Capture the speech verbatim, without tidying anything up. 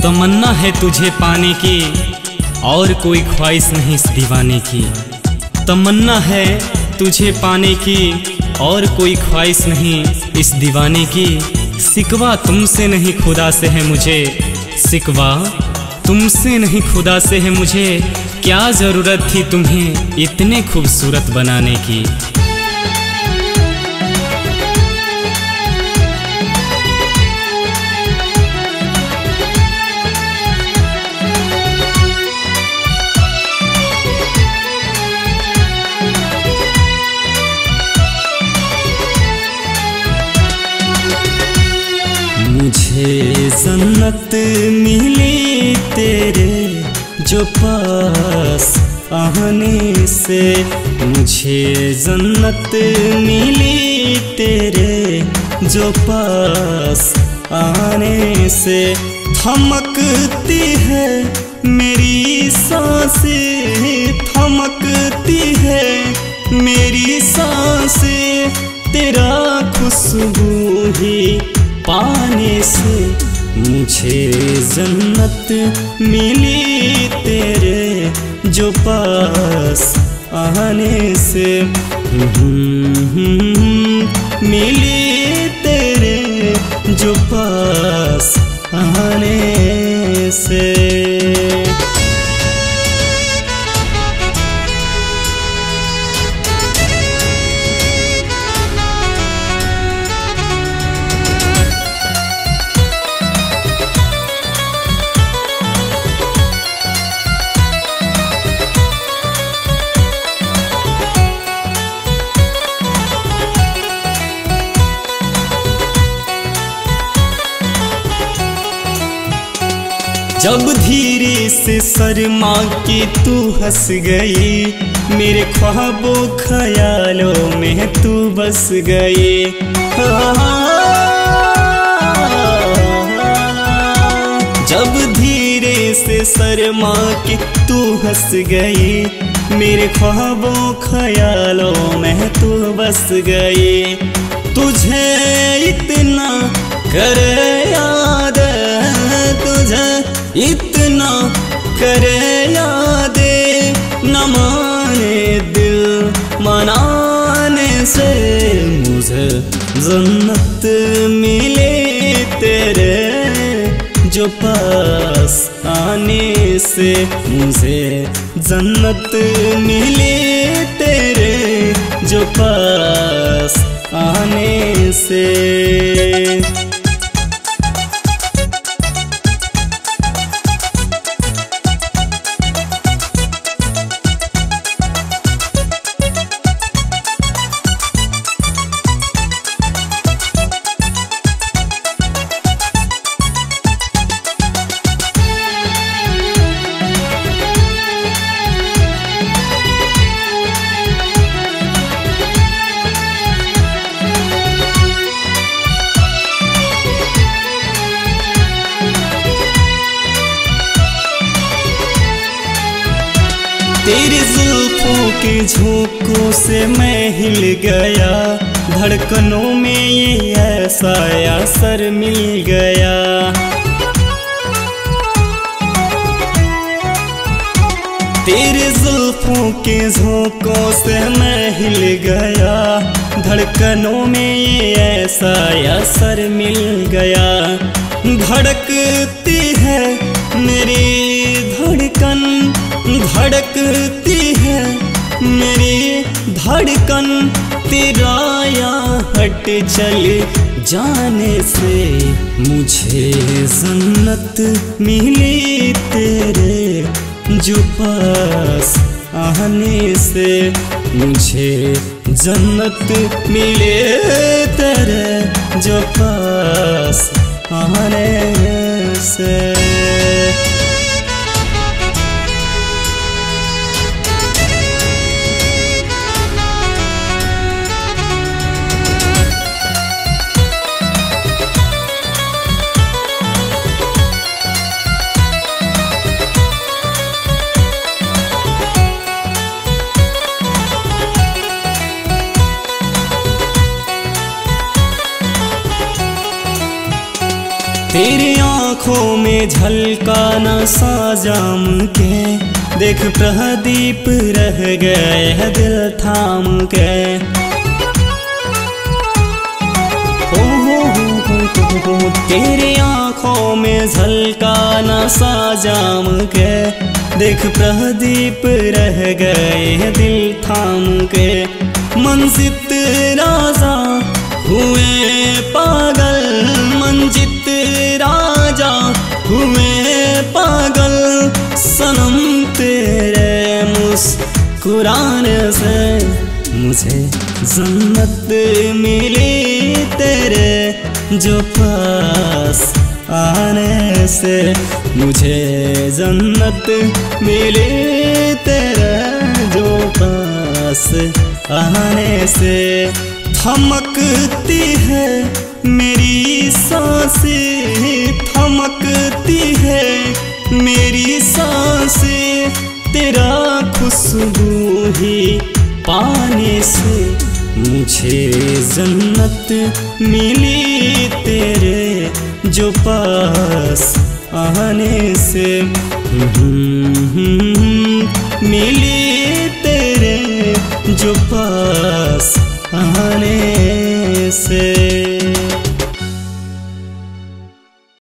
तमन्ना है तुझे पाने की और कोई ख्वाहिश नहीं इस दीवाने की। तमन्ना है तुझे पाने की और कोई ख्वाहिश नहीं इस दीवाने की। सिकवा तुमसे नहीं खुदा से है मुझे, सिकवा तुमसे नहीं खुदा से है मुझे। क्या ज़रूरत थी तुम्हें इतने खूबसूरत बनाने की। मुझे जन्नत मिली तेरे जो पास आने से, मुझे जन्नत मिली तेरे जो पास आने से। थमकती है मेरी सांसें, थमकती है मेरी सांसें, तेरा खुशबू ही पाने से। मुझे जन्नत मिली तेरे जो पास आने से, मिली तेरे जो पास आने से। जब धीरे से शर्मा के तू हंस गई, मेरे ख्वाबों ख्यालों में तू बस गई। जब धीरे से शर्मा के तू हंस गई, मेरे ख्वाबों ख्यालों में तू बस गई। तुझे इतना करे याद, तुझे इतना करे यादे, न माने दिल मनाने से। मुझे जन्नत मिले तेरे जो पास आने से, मुझे जन्नत मिले तेरे जो पास आने से। तेरी जुल्फों के झोंकों से मैं हिल गया, धड़कनों में ये ऐसा असर मिल गया। तेरे जुल्फों के झोंकों से मैं हिल गया, धड़कनों में ये ऐसा असर मिल गया। धड़कती है मेरी धड़कन, धड़कती है मेरी धड़कन, तेरा यहाँ हट चल जाने से। मुझे जन्नत मिली तेरे जो पास आने से, मुझे जन्नत मिले तेरे जो पास आने से। तेरी आँखों में झलका नशा जाम के, देख प्रदीप रह गए दिल थाम के। हो हो हो हो हो तेरी आँखों में झलका नशा जाम के, देख प्रदीप रह गए दिल थाम के। मंजित राजा हुए पागल, मंजित राजा हुए पागल, सनम तेरे मुस्कुराने से मुझे जन्नत मिली, तेरे जो पास आने से मुझे जन्नत मिली, तेरे जो पास आने से। थमकती है मेरी सांसें, थमकती है मेरी सांसें, तेरा खुशबू ही पाने से मुझे जन्नत मिली, तेरे जो पास आने से मिली, तेरे जो पास आने से।